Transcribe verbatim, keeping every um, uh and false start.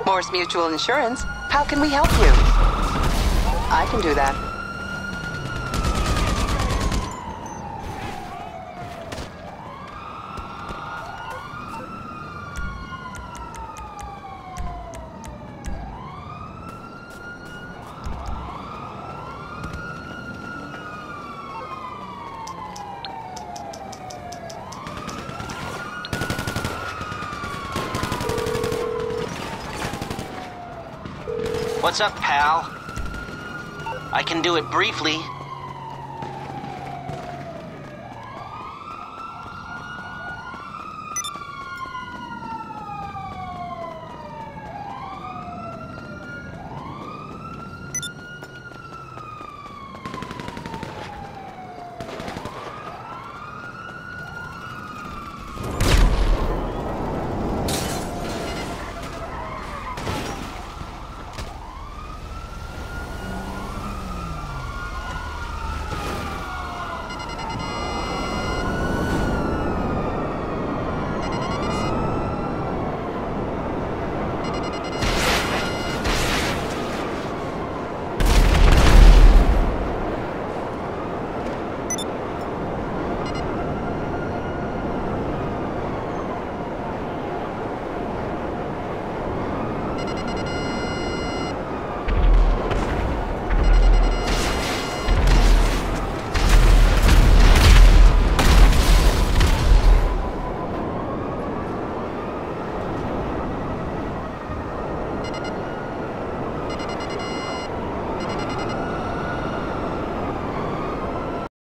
Morse Mutual Insurance. How can we help you? I can do that. What's up, pal? I can do it briefly.